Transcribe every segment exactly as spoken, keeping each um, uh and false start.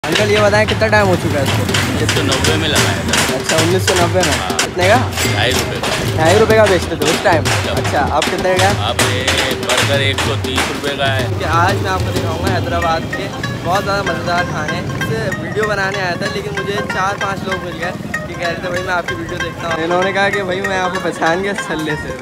Uncle ये बताएं कितना टाइम हो चुका है इसको? उन्नीस सौ नब्बे में लगाया था। अच्छा उन्नीस सौ नब्बे में। हाँ। कितने का? ढाई रुपये का। ढाई रुपये का बेचते थे उस टाइम। अच्छा अब कितने का? अब ये बर्गर एक सौ तीस रुपये का है। कि आज मैं आपको दिखाऊंगा हैदराबाद के बहुत ज़्यादा मज़ेदार खाने। इससे वीडियो बनाने आया था लेकिन मुझे चार पाँच लोग मिल गए कि कह रहे थे भाई मैं आपकी वीडियो देखता हूँ। इन्होंने कहा कि भाई मैं आपको पहचान गया छल्ले से।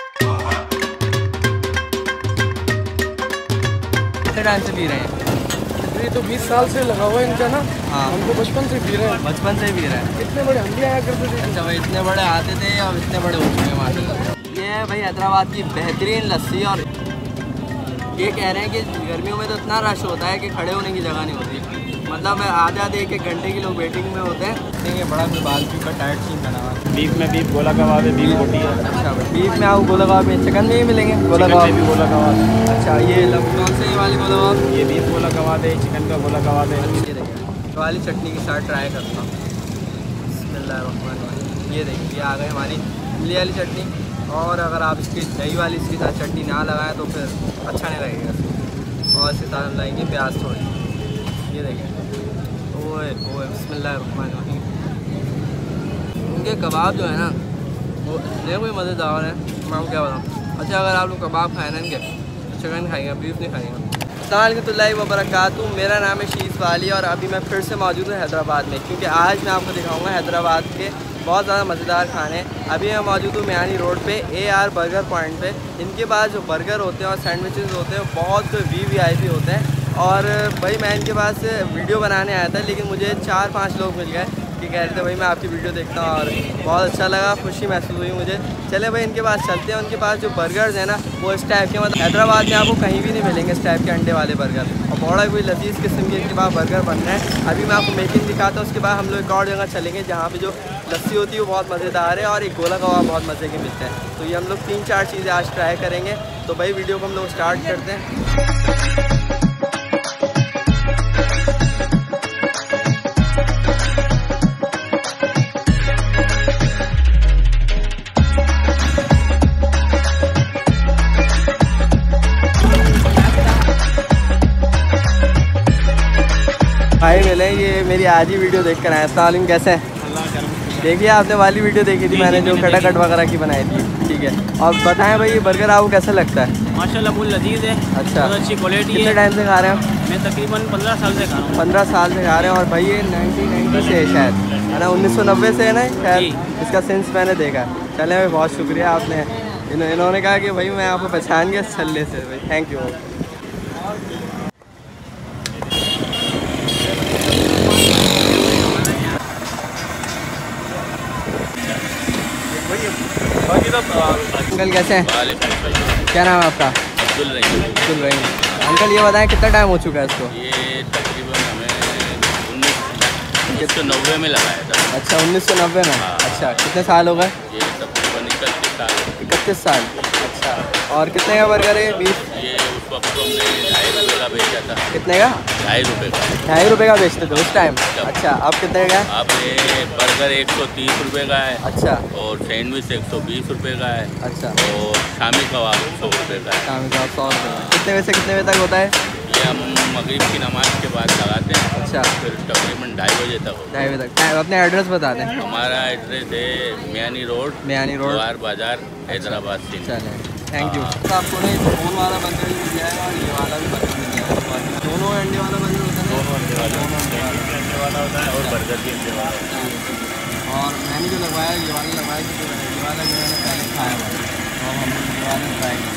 कितने टाइम से पी रहे हैं? ये तो बीस साल से लगा हुआ है इनका ना। हाँ हम तो बचपन से पी रहे हैं। बचपन से ही पी रहे हैं। इतने बड़े हम भी आया करते थे। अच्छा भाई इतने बड़े आते थे और इतने बड़े हो चुके हैं माशाल्लाह। ये है भाई हैदराबाद की बेहतरीन लस्सी। और ये कह रहे हैं कि गर्मियों में तो इतना रश होता है कि खड़े होने की जगह नहीं होती। मतलब आधे आधे एक एक घंटे के लोग वेटिंग में होते हैं। ये बड़ा कोई बालकी का टाइट सीन बना हुआ है। बीफ में बीफ गोला कबाब है, बीफ रोटी है। अच्छा भाई बीफ में आपको गोला कबाब में, चिकन में ही मिलेंगे गोला कबाब भी गोला कबाब है। अच्छा ये कौन से ये वाली गोला कबाब? ये बीफ गोला कबाब है, चिकन का गोला कबाब है। ये देखिए वाली चटनी के साथ ट्राई करता हूँ। बिस्मिल्लाहिर्रहमानिर्रहीम। ये देखिए आ गई हमारी इमली वाली चटनी। और अगर आप इसकी दही वाली इसके साथ चटनी ना लगाएं तो फिर अच्छा नहीं लगेगा। और इसके साथ लगाएंगे प्याज थोड़ी। ये देखें ओए ओए बिस्मिल्लाहिर्रहमानिर्रहीम। उनके कबाब जो है ना वो इतने कोई मज़ेदार है मैं आपको क्या बताऊँ। अच्छा अगर आप लोग कबाब खाए ना इनके तो चिकन खाएंगे बीफ नहीं खाएंगे। अस्सलामुअलैकुम वबरकातुहू। मेरा नाम है शीज़ वाली और अभी मैं फिर से मौजूद हूँ हैदराबाद में क्योंकि आज मैं आपको दिखाऊंगा हैदराबाद के बहुत ज़्यादा मज़ेदार खाने। अभी मैं मौजूद हूँ मियानी रोड पे ए आर बर्गर पॉइंट पे। इनके पास जो बर्गर होते हैं और सैंडविचेस होते हैं बहुत वी वी आई पी होते हैं। और भाई मैं इनके पास वीडियो बनाने आया था लेकिन मुझे चार पाँच लोग मिल गए कि कह रहे थे भाई मैं आपकी वीडियो देखता हूँ। और बहुत अच्छा लगा, खुशी महसूस हुई मुझे। चले भाई इनके पास चलते हैं। उनके पास जो बर्गर्स हैं ना वो इस टाइप के, मतलब हैदराबाद में आपको कहीं भी नहीं मिलेंगे इस टाइप के अंडे वाले बर्गर। और बड़ा कोई लजीज किस्म के इनके पास बर्गर बन रहे हैं। अभी मैं आपको मेकिंग दिखाता हूँ। उसके बाद हम लोग एक और जगह चलेंगे जहाँ पर जो लस्सी होती है वो बहुत मज़ेदार है और एक गोला कबाब बहुत मज़े के मिलते हैं। तो ये हम लोग तीन चार चीज़ें आज ट्राई करेंगे। तो भाई वीडियो को हम लोग स्टार्ट करते हैं। भाई मिले ये मेरी आज ही वीडियो देख कर आए। अस्सलाम कैसे हैं? देखिए आपने वाली वीडियो देखी थी मैंने जो कटाकट वगैरह की बनाई थी। ठीक है और बताएं भाई ये बर्गर आपको कैसा लगता है? माशाल्लाह बहुत लजीज है। अच्छा बहुत अच्छी क्वालिटी है। कितने टाइम से खा रहे हैं आप? मैं तकरीबन पंद्रह साल से खा रहा हूँ। पंद्रह साल से खा रहे हैं। और भाई ये नाइनटीन नाइन्टी से है शायद, है ना? उन्नीस सौ नब्बे से है ना शायद इसका सेंस मैंने देखा। चले भाई बहुत शुक्रिया आपने इन्हों, इन्होंने कहा कि भाई मैं आपको पहचान गया छल्ले से। भाई थैंक यू। अंकल कैसे हैं? क्या नाम है आपका? अब्दुल रहीम। अब्दुल रहीम। अंकल ये बताएं कितना टाइम हो चुका है इसको? ये तकरीबन हमें उन्नीस सौ नब्बे में लगाया था। अच्छा उन्नीस सौ नब्बे में। हाँ। अच्छा कितने साल हो गए? ये तकरीबन इकतीस साल। इकतीस साल। अच्छा और कितने का बर्गर है बीफ? ये उस वक्त हमने ढाई रुपये का बेचा था। कितने का? ढाई रुपये का। ढाई रुपये का बेचते थे उस टाइम। अच्छा अब कितने का? अब ये बर्गर एक सौ तीस रुपये का है। अच्छा और सैंडविच एक सौ बीस रुपये का है। अच्छा और शामी कबाब सौ रुपये का है। शाम का सौ रुपये। कितने बजे से कितने बजे तक होता है? ये हम मगरिब की नमाज के बाद लगाते हैं। अच्छा फिर तकरीबन ढाई बजे तक होता ढाई बजे तक। अपने एड्रेस बता दें। है। हमारा एड्रेस है मियानी रोड, मियानी रोड, जवाहर बाजार, हैदराबाद से। चले थैंक यू। आपको नहीं फोन वाला बर्गर भी मिल जाएगा और ये वाला भी बर्गर मिल जाएगा। दोनों अंडे वाला बर्गर होता है? दोनों अंडे वाला दोनों अंडे वाला अंडे वाला होता है और बर्गर भी अंडे वाला होता है। और मैंने जो लगवाया ये वाला लगवाया क्योंकि ये वाला जो मैंने पहले खाया हुआ है और हम ये वाला ट्राई किया।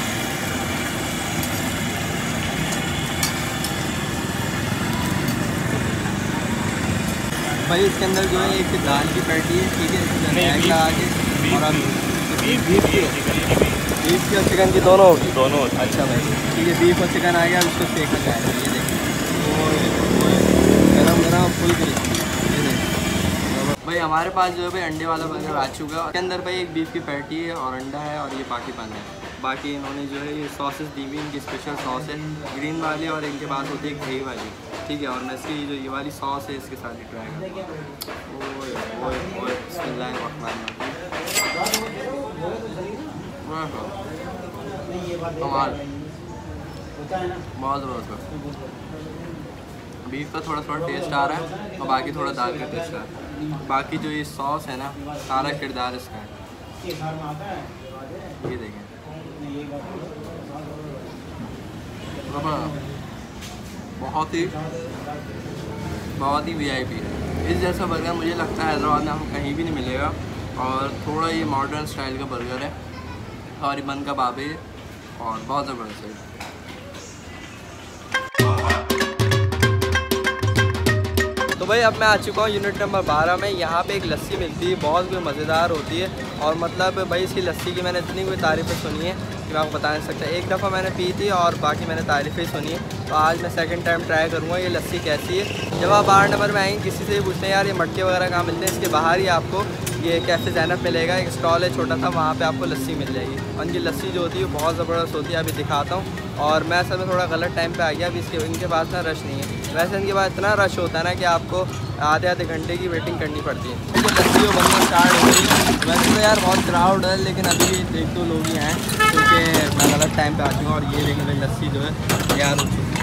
भाई इसके अंदर जो है एक दाल की पैटी है। ठीक है इसके अंदर एग लगा के और अब बीफ की बीफ की और चिकन की दोनों होगी? दोनों। अच्छा भाई ठीक है बीफ और चिकन आ गया उसको सेका जाएगा। ये देखिए गरम गरम फुल ग्रिल। ये देखिए भाई हमारे पास जो है भाई अंडे वाला बर्गर आ चुका है। इसके अंदर भाई एक बीफ की पैटी है और अंडा है और ये पाकी पान है। बाकी इन्होंने जो है ये सॉसेस दी हुई, इनकी स्पेशल सॉस है ग्रीन वाली और इनके पास होती है दही वाली। ठीक है और मैं इसकी जो ये वाली सॉस है इसके साथ ही ट्राई करूँगा। ओए ओए ओए बिस्मिल्लाहिर्रहमानिर्रहीम। कमाल बहुत ज़बरदस्त। बीफ का थोड़ा थोड़ा टेस्ट आ रहा है और बाकी थोड़ा दाल का टेस्ट आ रहा है। बाकी जो ये सॉस है ना, सारा किरदार इसका है। ये देखें, बहुत ही बहुत ही वी आई पी है। इस जैसा बर्गर मुझे लगता है हैदराबाद में आपको कहीं भी नहीं मिलेगा। और थोड़ा ये मॉडर्न स्टाइल का बर्गर है और बन का बाबे और बहुत ज़बरदस्त है। तो भाई अब मैं आ चुका हूँ यूनिट नंबर बारह में। यहाँ पे एक लस्सी मिलती है, बहुत कोई मज़ेदार होती है। और मतलब भाई इसकी लस्सी की मैंने इतनी कोई तारीफ़ें सुनी है कि मैं आपको बता नहीं सकता। एक दफ़ा मैंने पी थी और बाकी मैंने तारीफ़ें ही सुनी है। तो आज मैं सेकंड टाइम ट्राई करूँगा ये लस्सी कैसी है। जब आप बारह नंबर में आएंगे किसी से भी पूछते हैं यार ये मटके वगैरह कहाँ मिलते हैं, इसके बाहर ही आपको ये कैफ़े ज़ैनब मिलेगा। एक स्टॉल है छोटा सा, वहाँ पे आपको लस्सी मिल जाएगी। और इनकी लस्सी जो होती है वो बहुत ज़बरदस्त होती है। अभी दिखाता हूँ। और मैं असल में थोड़ा गलत टाइम पे आ गया। अभी इसके इनके पास ना रश नहीं है। वैसे इनके पास इतना रश होता है ना कि आपको आधे आधे घंटे की वेटिंग करनी पड़ती है। जो लस्सी वो बनना स्टार्ट हो गई। वैसे तो यार बहुत क्राउड है, लेकिन अभी एक दो लोग ही हैं क्योंकि मैं गलत टाइम पे आ चुका हूँ। और ये देखें भाई लस्सी जो है तैयार हो चुकी है।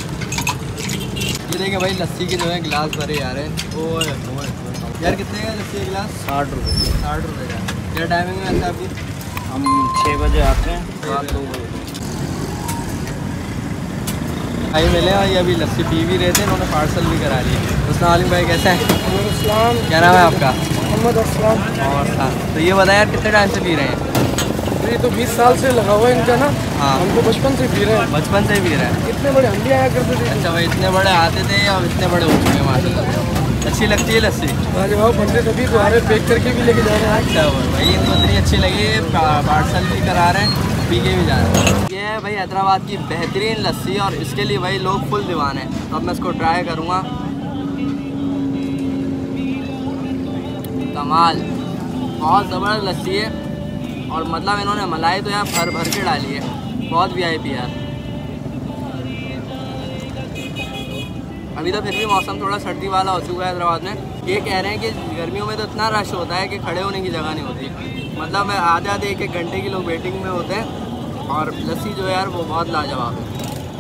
ये देखें भाई लस्सी के जो है गिलास भरे जा रहे हैं। ओ यार कितने का लस्सी का गिलास? साठ रुपये साठ रुपये का। क्या टाइमिंग है वैसे आपकी? हम छः बजे आते हैं, रात दो बजे। भाई मिले और ये अभी लस्सी पी भी रहे थे, इन्होंने पार्सल भी करा लिया। अस्सलाम वालेकुम भाई, कैसे हैं? अस्सलाम। क्या नाम है आपका? मोहम्मद अस्सलाम। और तो ये बताएं यार कितने टाइम से पी रहे हैं? ये तो बीस साल से लगा हुआ है इनका ना। हाँ, हम तो बचपन से पी रहे हैं। बचपन से ही पी रहे हैं। इतने बड़े हम भी आया करते थे। अच्छा भाई, इतने बड़े आते थे और इतने बड़े हो चुके हैं माशाल्लाह। अच्छी लगती है लस्सी? लाजवाब बनते तभी तो आ रहे, पैक करके भी लेके जा रहे हैं। अच्छा भाई, इनको इतनी अच्छी लगी, पार्सल भी करा रहे हैं, पी के भी जा रहे हैं। ये है भाई हैदराबाद की बेहतरीन लस्सी और इसके लिए भाई लोग फुल दीवान हैं। तो अब मैं इसको ट्राई करूँगा। कमाल, बहुत ज़बरदस्त लस्सी है। और मतलब इन्होंने मलाई तो यार भर भर के डाली है, बहुत वी आई पी यार। अभी तो फिर भी मौसम थोड़ा सर्दी वाला हो चुका है हैदराबाद में। ये कह रहे हैं कि गर्मियों में तो इतना रश होता है कि खड़े होने की जगह नहीं होती। मतलब आधे आधे एक एक घंटे की लोग वेटिंग में होते हैं। और लस्सी जो है यार वो बहुत लाजवाब है।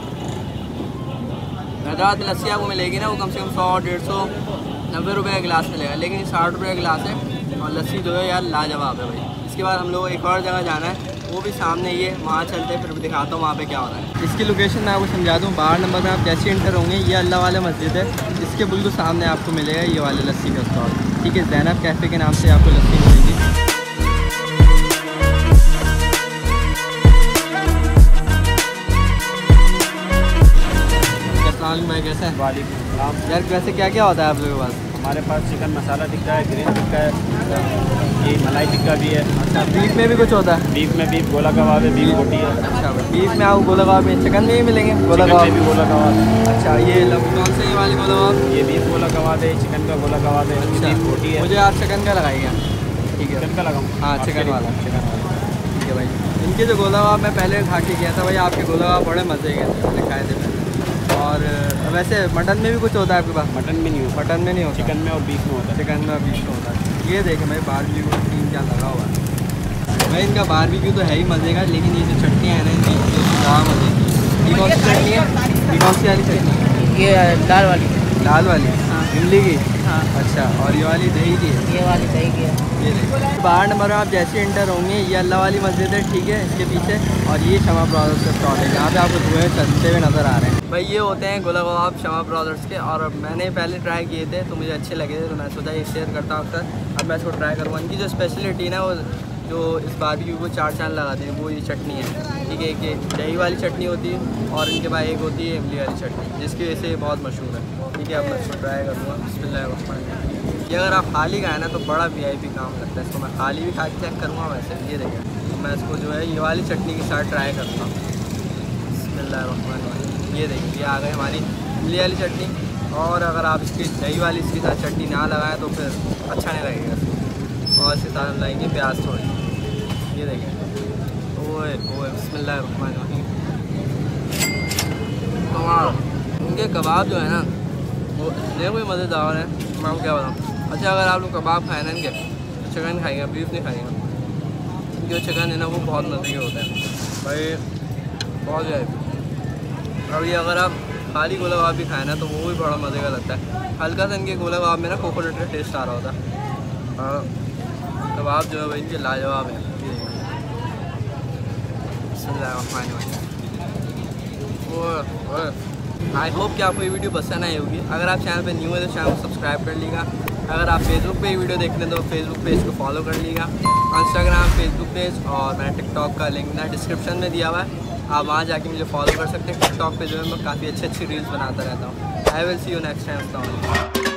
हैदराबाद की लस्सी आपको मिलेगी ना, वो कम से कम सौ डेढ़ सौ नब्बे रुपये का गिलास मिलेगा, लेकिन साठ रुपये का गिलास है। और लस्सी जो है यार लाजवाब है भाई। इसके बाद हम लोग एक और जगह जाना है, वो भी सामने ही है, वहाँ चलते हैं, फिर भी दिखाता हूँ वहाँ पे क्या हो रहा है। इसकी लोकेशन मैं आपको समझा दूँ। बारह नंबर में आप जैसे इंटर होंगे, ये अल्लाह वाला मस्जिद है, इसके बिल्कुल सामने आपको मिलेगा ये वाले लस्सी का स्टॉल। ठीक है, ज़ैनब कैफ़े के नाम से आपको लस्सी मिलेगी। अस्सलाम भाई, कैसे हैं? वालेकुम सलाम। यार वैसे क्या क्या होता है आप लोगों के पास? हमारे पास चिकन मसाला टिक्का है, ग्रीन टिक्का है, ये मलाई टिक्का भी है। अच्छा, बीफ में भी कुछ होता है? बीफ में बीफ गोला कबाब है, बीफ रोटी है। अच्छा, बीफ में आपको गोला कबाब में, चिकन में भी मिलेंगे गोला चिकन में कबाब? भी गोला कबाब है। अच्छा, ये लब- कौन से ये वाली गोला कबाब? ये बीफ गोला कबाब है, चिकन का गोला कबाब है, अच्छा, बीफ रोटी है। मुझे आप चिकन का लगाइएगा। ठीक है, चिकन का लगाऊँ? हाँ चिकन वाला, चिकन वाला। ठीक है भाई, इनके जो गोला कबाब मैं पहले खा के गया था भाई, आपके गोला कबाब बड़े मज़े के थे, खाए थे मैंने। और वैसे मटन में भी कुछ होता है आपके पास? मटन में नहीं होता, मटन में नहीं होता, चिकन में और बीफ में होता है। चिकन में और बीफ में होता है। ये देखें भाई बारबेक्यू का सीन क्या लगा हुआ है भाई। इनका बारबेक्यू तो है ही मज़े का, लेकिन ये जो चटनियाँ हैं ना इनकी, ये ज़्यादा मज़े की। ये कौन सी चटनी है? ये कौन सी वाली चटनी है? ये दाल वाली। लाल वाली? हाँ। इमली की? हाँ। अच्छा, और ये वाली दही की है? ये वाली दही की है। ये देखो, बारह नंबर आप जैसे इंटर होंगे, ये अल्लाह वाली मस्जिद है, ठीक है, इसके पीछे। और ये शमा ब्रदर्स का स्टॉल है, जहाँ पे आपको धुएँ चलते हुए नज़र आ रहे हैं भाई। ये होते हैं गोला कबाब शमा ब्रदर्स के। और मैंने पहले ट्राई किए थे तो मुझे अच्छे लगे थे, तो मैं सोचा ये शेयर करता हूँ अक्सर। अब मैं इसको ट्राई करूँगा। इनकी जो स्पेशलिटी ना, वो जो इस बारबेक्यू को चार चांद लगाते हैं, वो ये चटनी है। ठीक है, कि दही वाली चटनी होती है और इनके पास एक होती है इमली वाली चटनी, जिसकी वजह से ये बहुत मशहूर है। ठीक है, अब मैं इसको ट्राई करूँगा। बिस्मिल्लाह। ये अगर आप खाली खाएँ ना तो बड़ा वी आई पी काम लगता है। इसको मैं खाली भी खा के चेक करूँगा वैसे। ये देखें, तो मैं इसको जो है ये वाली चटनी के साथ ट्राई करूँगा। बिस्मिल्लाह। ये देखिए, ये आ गई हमारी इमली वाली चटनी। और अगर आप इसकी दही वाली इसके साथ चटनी ना लगाएं तो फिर अच्छा नहीं लगेगा। और इसके साथ लगाएंगे प्याज थोड़ी। ये देखें, ओए ओए बिस्मिल्लाह। उनके कबाब जो है ना वो इतने कोई मज़ेदार है, मैं आपको क्या बताऊँ। अच्छा, अगर आप लोग कबाब खाए ना इनके, तो चिकन खाएंगे, बीफ नहीं खाएंगे। जो चिकन है ना वो बहुत मज़े के होते हैं भाई, बहुत है। अब ये अगर आप खाली गोला कबाब भी खाया ना तो वो भी बड़ा मज़े का लगता है। हल्का सा इनके गोला कबाब में ना कोकोनट का टेस्ट आ रहा होता है। हाँ कबाब जो है भाई इनके लाजवाब है। आई होप कि आपको ये वीडियो पसंद आई होगी। अगर आप चैनल पे न्यू है तो चैनल को सब्सक्राइब कर लीजिएगा। अगर आप फेसबुक पे वीडियो देख रहे हैं तो फेसबुक पेज को फॉलो कर लीजिएगा। इंस्टाग्राम, फेसबुक पेज और मैंने टिकटॉक का लिंक ना डिस्क्रिप्शन में दिया हुआ है, आप वहाँ जाके मुझे फॉलो कर सकते हैं। टिकटॉक पे जो है मैं काफ़ी अच्छी अच्छी रील्स बनाता रहता हूँ। I will see you next time.